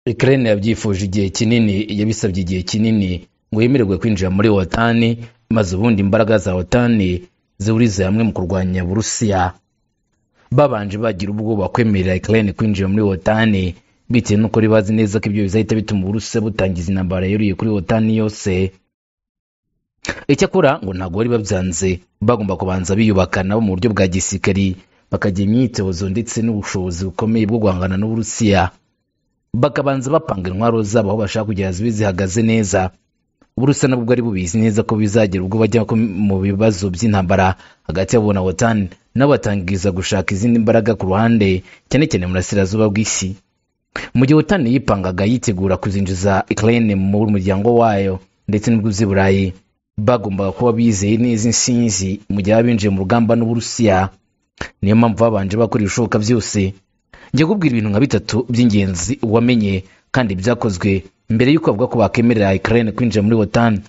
Ukraine yabyifuje igihe kinini, yabisabye igihe kinini ngo yemererwe kwinjira muri Otan, maze ubundi imbaraga za Otan zihurize hamwe mu kurwanya Burusiya. Babanje bagira ubwoba kwemerera Ukraine kwinjira muri Otan bitewe n'uko bazi neza ko ibyo bizahita bituma Uburusiya butangiza intambara yeruye kuri Otan yose. Icyakora ngo ntabwo bari babyanze, bagomba kubanza biyubaka nabo mu buryo bwa gisirikari, bakagira imyitozo ndetse n'ubushobozi bukomeye bwo guhangana n'Uburusiya. Bakabanza bapanga intwaro zabo aho bashaka kugera zibe zihagaze neza. Uburusiya nabwo bwari bubizi neza ko bizagira ubwo bajya mu bibazo by'intambara hagati yabo na Otan, nabo batangiza gushaka izindi mbaraga ku ruhande, cyane cyane mu burasirazuba bw'isi. Mu gihe Otan yipangaga yitegura kuzinjiza Ukraine mu muryango wayo ndetse n'ubwo z'i Burayi, bagombaga kuba bizeye neza Insinzi mu gihe binjiye mu rugamba n'Uburusiya. Niyo mpamvu babanje bakora ibishoboka byose. Njye kubwira ibintu nka bitatu by'ingenzi wamenye kandi byakozwe mbere y'uko bavuga ko bakemerera Ukraine kwinjira muri Otan.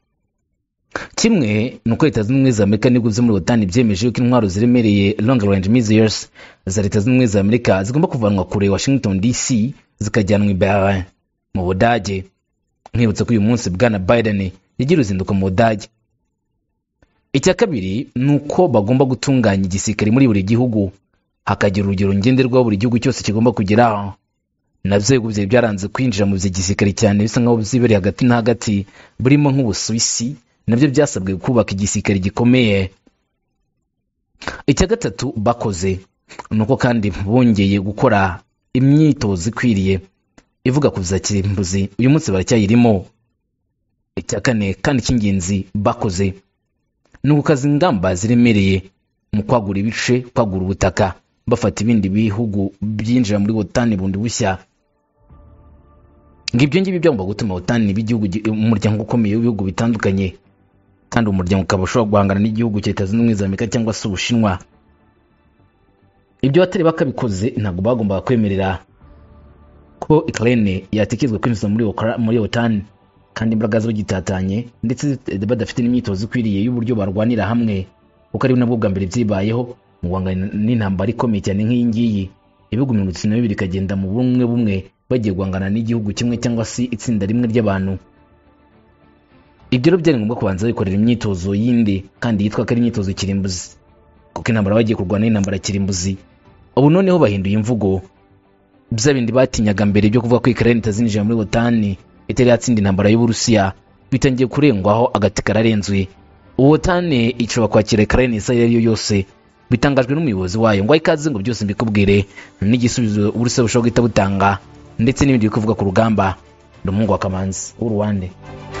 Kimwe ni uko Leta Zunze Ubumwe za Amerika n'ibihugu byo muri Otan byemeje ko intwaro ziremereye long range missiles za Leta Zunze Ubumwe za Amerika zigomba kuvanwa kure Washington DC zikajyanwa i Berlin mu Budage. Nkibutsa ko uyu munsi Bwana Biden yagira uruzinduko mu Budage. Icya kabiri ni uko bagomba gutunganya igisirikare muri buri gihugu, hakagira urugero ngenderwaho buri gihugu cyose kigomba kugeraho. Nabyo ibihugu byari byaranze kwinjira mu gisirikare cyane, bisa nkaho byibereye hagati na hagati, burimo nk'Ubusuwisi nabyo byasabwe kubaka igisirikare gikomeye. Icya gatatu bakoze ni uko kandi bongeye gukora imyitozo ikwiriye ivuga ku za kirimbuzi, uyu munsi baracyayirimo. Icya kane kandi cy'ingenzi bakoze ni ugukaza ingamba ziremereye mu kwagura ibice, kwagura ubutaka, bafata ibindi bihugu byinjira muri Otan bundi bushya. Ngibyo ngibyo byagomba gutuma Otan b'igihugu umuryango ukomeye w'ibihugu bitandukanye, kandi umuryango ukaba ushobora guhangana n'igihugu cya Leta Zunze Ubumwe za Amerika cyangwa se Ubushinwa. Ibyo batari bakabikoze ntabwo bagombaga kwemerera ko Ukraine yatekerezwa kwinjiza muri Otan, kandi imbaraga zo gitatanye ndetse badafite n'imyitozo ikwiriye y'uburyo barwanira hamwe, kuko ari nabwo bwa mbere byibayeho mu guhangana n'intambara ikomeye cyane nk'iyi ngiyi. Ibihugu 92 bikagenda mu bumwe bumwe bagiye guhangana n'igihugu kimwe cyangwa se itsinda rimwe ry'abantu. Ibyo rero byari ngombwa kubanza bikorera imyitozo yindi kandi yitwa ko ari imyitozo kirimbuzi, kuko intambara bagiye kurwana n'intambara kirimbuzi. Ubu noneho bahinduye imvugo, bya bindi batinyaga mbere byo kuvuga ko Ukraine itazinjira muri Otan itari yatsinda intambara y'Uburusiya, bitangiye kurengwaho agati kararenzwe. Otan ishobora kwakira Ukraine isa yari yose, bitangajwe n'umuyobozi wayo ngo ikaze ngo byose mbikubwire n'igisubizo Uburusiya bushobora guhita butanga ndetse n'ibindi bikuvuga ku rugamba. Umuhungu wa Kamanzi w'Uruwande.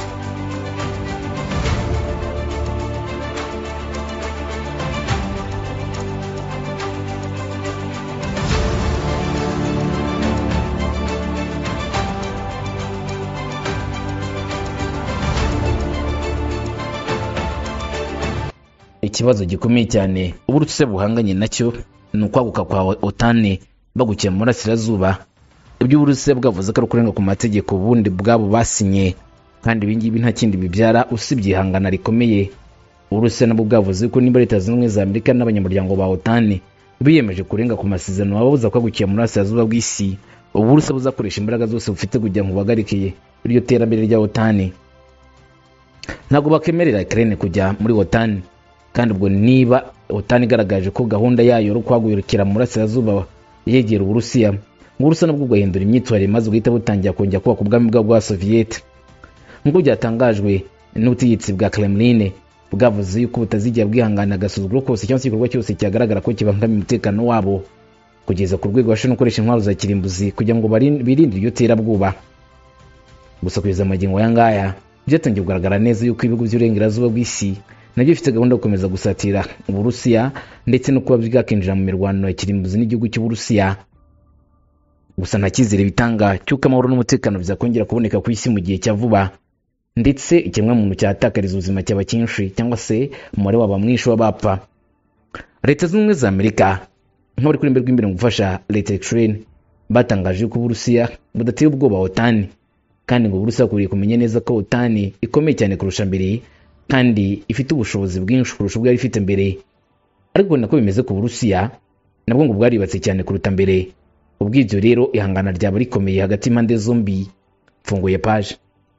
Ikibazo gikomeye cyane Uburusiya buhanganye nacyo ni ukwaguka kwa Otan bagukiye mu burasirazuba. Ibyo Uburusiya bwavuze ko ari ukurenga ku mategeko ubundi bwabo basinye, kandi ibi ngibi nta kindi bibyara usibye ihangana rikomeye. Uburusiya nabwo bwavuze ko niba Leta Zunze Ubumwe za Amerika n'abanyamuryango ba Otan biyemeje kurenga ku masezerano babuza kwagukiye mu burasirazuba bw'isi, Uburusiya buzakoresha imbaraga zose bufite kugira ngo buhagarike iryo terambere rya Otan. Ntabwo bakemerera Ukraine kujya muri Otan, kandi ubwo niba Otan igaragaje ko gahunda yayo yo kwagurikira mu burasirazuba yegera Uburusiya, Uburusiya nabwo bwahindura imyitwarire maze guhita butangira kongera kubaka ubwami bwa Soviet. Nk'uko byatangajwe n'ubutegetsi bwa Kremlin, bwavuze yuko butazigera bwihangana agasuzuguro kose cyangwa se igikorwa cyose cyagaragara ko kibangamiye umutekano wabo, kugeza ku rwego bashobora gukoresha intwaro za kirimbuzi kugira ngo birinde iryo terabwoba. Gusa kugeza amagingo aya ngaya byatangiye kugaragara neza yuko ibihugu by'uburengerazuba bw'isi nabyo bifite gahunda yo gukomeza gusatira Uburusiya ndetse no kuba bwakinjira mu mirwano ya kirimbuzi n'igihugu cy'Uburusiya. Gusa nta cyizere bitanga cy'uko amahoro n'umutekano bizakongera kuboneka ku isi mu gihe cya vuba, ndetse ikiremwamuntu cyatakariza ubuzima cyaba cyinshi cyangwa se umubare waba mwinshi w'abapfa. Leta Zunze Ubumwe za Amerika nk'abari kuri imbere mu gufasha Leta ya Ukraine batangaje ko Uburusiya budateye ubwoba Otan, kandi ngo Uburusiya bukwiriye kumenya neza ko Otan ikomeye cyane kurusha mbere kandi ifite ubushobozi bwinshi kurusha ubwo yari ifite mbere. Ariko nako bimeze ku Burusiya nabwo ngo bwaribatse cyane kuruta mbere. ubw'ibyo rero ihangana ryaba rikomeye hagati y'impande zombi. Mfunguye page.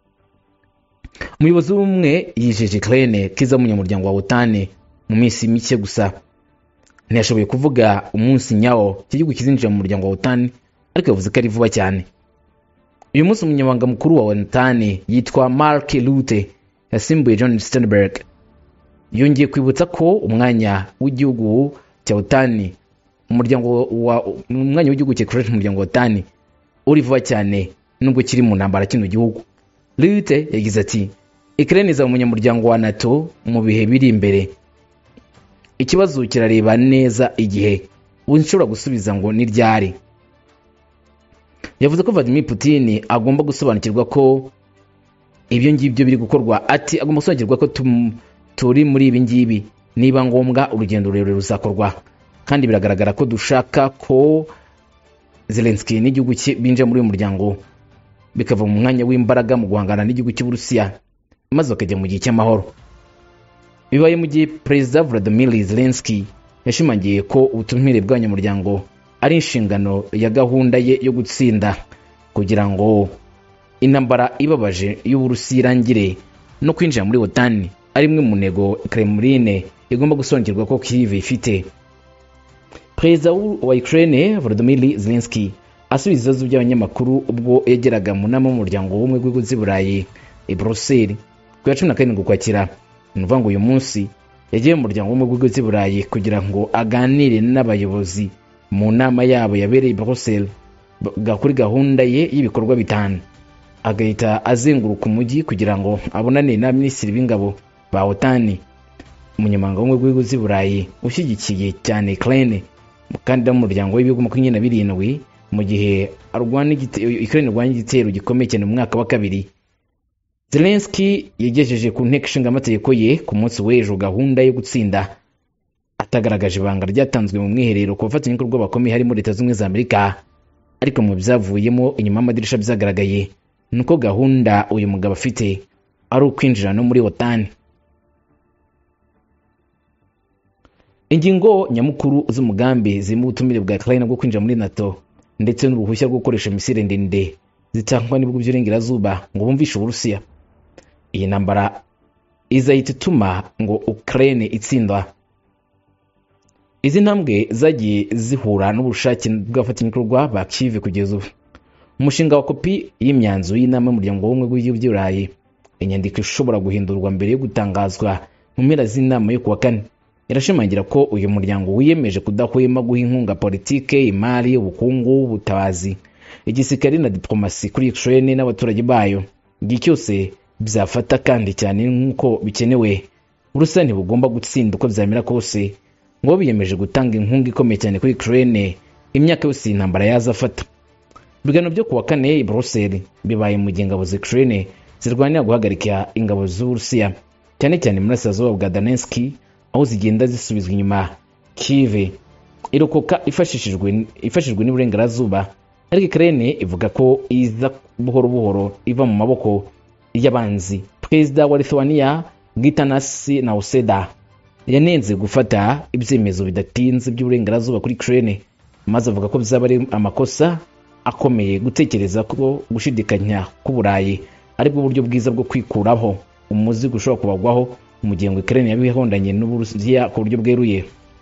Umuyobozi w'umwe yijeje Ukraine kiza umunyamuryango wa Otan mu minsi mike gusa. Ntiyashoboye kuvuga umunsi nyawo igihugu kizinjira mu muryango wa Otan, ariko yavuze ko ari vuba cyane. Uyu munsi umunyamabanga mukuru wa Otan yitwa Mark Rutte yasimbuye John Stoltenberg. Yongeye kwibutsa ko umwanya w'igihugu cya Otan umwanya w'igihugu cya Ukraine mu muryango wa Otan uri vuba cyane nubwo kiri mu ntambara kino gihugu. Rutte yagize ati Ukraine izaba umunyamuryango wa NATO mu bihe biri imbere. Ikibazo kirareba neza igihe ushobora gusubiza ngo ni ryari. Yavuze ko Vladimir Putin agomba gusobanukirwa ko ibyo ngibyo biri gukorwa. Ati agomba gusobanukirwa ko turi muri ibi ngibi, niba ngombwa urugendo rurerure ruzakorwa, kandi biragaragara ko dushaka ko Zelensky n'igihugu cye binjira muri uyu muryango bikava mu mwanya w'imbaraga mu guhangana n'igihugu cy'Uburusiya maze bakajya mu gihe cy'amahoro. Bibaye mu gihe Perezida Volodymyr Zelensky yashimangiye ko ubutumire bw'abanyamuryango ari inshingano ya gahunda ye yo gutsinda kugira ngo intambara ibabaje y'Uburusiya irangire no kwinjira muri Otan ari imwe mu ntego Kremlin igomba gusobanukirwa ko Kyiv ifite. Perezida wa Ukraine Volodymyr Zelensky asubiza ibibazo by'abanyamakuru ubwo yageraga mu nama y'umuryango w'ubumwe bw'ibihugu by'i Burayi i Brussels ku ya 17 Ukwakira. Nuvuga ngo uyu munsi yagiye mu muryango w'ubumwe bw'ibihugu by'i Burayi kugira ngo aganire n'abayobozi mu nama yabo yabereye i Brussels kuri gahunda ye y'ibikorwa bitanu. Agahita azenguruka umujyi kugira ngo abonane na minisitiri b'ingabo ba Otan, umunyamabanga w'ubumwe bw'ibihugu by'i Burayi ushyigikiye cyane Ukraine, umukandida w'umuryango w'ibihugu 27 mu gihe Ukraine irwanya igitero gikomeye cyane mu mwaka wa kabiri. Zelensky yagejeje ku nteko ishinga amategeko ye ku munsi w'ejo gahunda yo gutsinda, atagaragaje ibanga ryatanzwe mu mwiherero ku bafatanyabikorwa bakomeye harimo Leta Zunze Ubumwe za Amerika, ariko mu byavuyemo inyuma y'amadirisha byagaragaye nuko gahunda uyu mugabo afite ari ukwinjira no muri Otan. Ingingo nyamukuru z'umugambi zirimo ubutumire bwa Ukraine bwo kwinjira muri NATO ndetse n'uruhushya rwo gukoresha misile ndende zitangwa n'ibihugu by'Uburengerazuba ngo bumvishe Uburusiya. Iyi ntambara izahita ituma ngo Ukraine itsindwa. Izi ntambwe zagiye zihura n'ubushake bw'abafatanyabikorwa ba Kyiv kugeza ubu. Umushinga wa kopi y'imyanzuro y'inama y'umuryango w'ubumwe bw'ibihugu by'i Burayi, inyandiko ishobora guhindurwa mbere yo gutangazwa mu mpera z'inama yo kuwa 4, irashimangira ko uyu muryango wiyemeje kudahwema guha inkunga politike, imari, ubukungu, ubutabazi, igisirikare na diplomasi kuri Ukraine n'abaturage bayo. Igihe cyose byafata kandi cyane nk'uko bikenewe, Uburusiya ntibugomba gutsinda uko byamera kose, ngo biyemeje gutanga inkunga ikomeye cyane kuri Ukraine imyaka yose intambara yazafata. Ibiganiro byo kuwa 4 i Brussels bibaye mu gihe ingabo za Ukraine zirwanira guhagarika ingabo z'Uburusiya cyane cyane muri Burasirazuba bwa Donetsk, aho zigenda zisubizwa inyuma. Kyiv irokoka ifashijwe n'Uburengerazuba, ariko Ukraine ivuga ko iza buhoro buhoro iva mu maboko y'abanzi. Perezida wa Lithuania Gitanas Nauseda yanenze gufata ibyemezo bidatinze by'Uburengerazuba kuri Ukraine, maze avuga ko bizaba ari amakosa akomeye gutekereza ko gushidikanya k'Uburayi ari bwo buryo bwiza bwo kwikuraho umuzigo ushobora kubagwaho mu gihe ngo Ukraine yabihondanye n'Uburusiya ku buryo bweruye.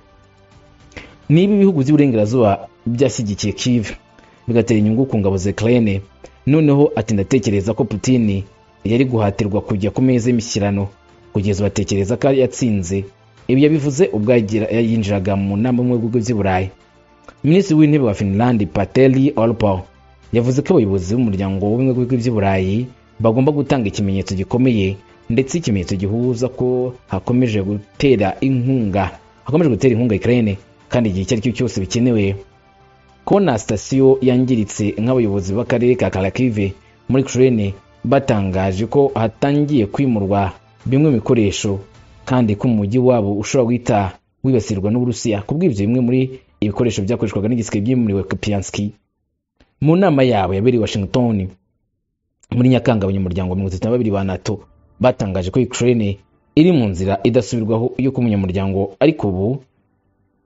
Niba ibihugu by'Uburengerazuba byashyigikiye Kyiv bigatera inyungu ku ngabo za Ukraine, noneho ati ndatekereza ko Putin yari guhatirwa kujya ku meza y'imishyikirano kugeza batekereza ko yatsinze. Ibi yabivuze ubwo yinjiraga mu nama y'ubumwe bw'ibihugu by'i Burayi. Minisitiri w'intebe wa Finland Petteri Orpo yavuze ko abayobozi b'umuryango w'ubumwe bw'ibihugu by'i Burayi bagomba gutanga ikimenyetso gikomeye ndetse ikimenyetso gihuza ko hakomeje gutera inkunga Ukraine kandi igihe icyo ari cyo cyose bikenewe. Kona sitasiyo yangiritse nk'abayobozi b'akarere ka Kharkiv muri Ukraine batangaje ko hatangiye kwimurwa bimwe mu bikoresho kandi ko umujyi wabo ushobora guhita wibasirwa n'Uburusiya. Kubw'ibyo bimwe muri ibikoresho byakoreshwaga n'igisirikare byimuriwe Kupiansk. Mu nama yabo yabereye Washington muri Nyakanga, abanyamuryango 32 ba NATO batangaje ko Ukraine iri mu nzira idasubirwaho yo ku munyamuryango, ariko ubu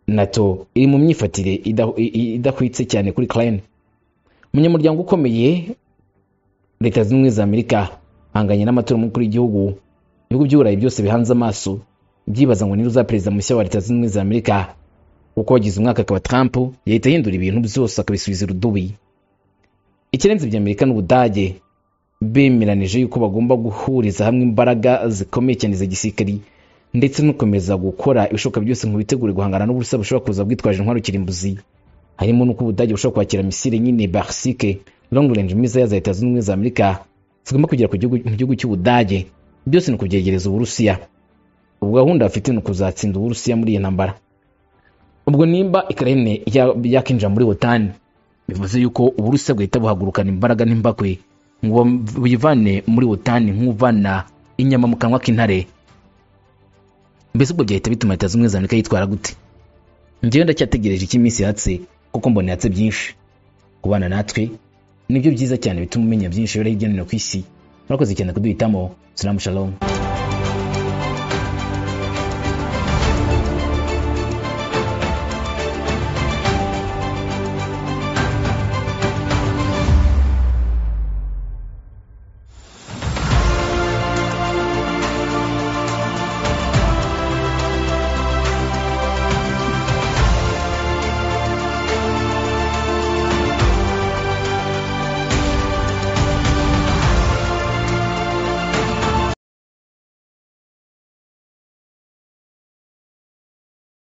NATO iri mu myifatire idahwitse cyane kuri Ukraine. Umunyamuryango ukomeye Leta Zunze Ubumwe za Amerika hanganye n'amatora y'umukuru w'igihugu. Ibihugu by'Uburayi byose bihanze amaso byibaza ngo ni uza perezida mushya wa Leta Zunze Ubumwe za Amerika. Uko wagize umwaka akaba Trump yahita ahindura ibintu byose akabisubiza urudubi. Ikirenze by'Amerika n'Ubudage bemeranije yuko bagomba guhuriza hamwe imbaraga zikomeye cyane za gisirikari ndetse no komeza gukora ibishoboka byose ngo bitegure guhangana n'uburusiya bushobora kuza bwitwaje intwaro kirimbuzi. Harimo nuko Ubudage bushobora kwakira misile nyine Barsike long range missiles za Leta Zunze Ubumwe za Amerika zigomba kugera mu gihugu cy'Ubudage. Byose ni kubyegereza Uburusiya. Ubwo gahunda bafite ni kuzatsinda Uburusiya muri iyi ntambara. Ubwo nimba Ukraine yakinjira muri Otan, bivuze yuko Uburusiya bwahita buhagurukana imbaraga n'imbakwe ngo buyivane muri Otan nk'uvana inyama mu kanwa k'intare. Mbese ubwo byahita bituma Leta Zunze Ubumwe za Amerika yitwara gute? Njyewe ndacyategereje iki minsi yatse kuko mbona yatse byinshi. Kubana natwe nibyo byiza cyane bituma umenya byinshi biri hirya no hino ku isi. Murakoze cyane kuduhitamo. Salamu shalom.